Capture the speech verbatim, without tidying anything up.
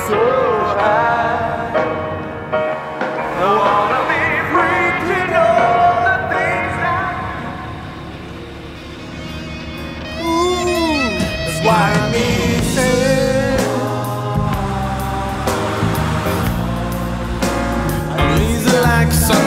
so high. I wanna be free to know the things that. Ooh, that's why I need it. I need like sun.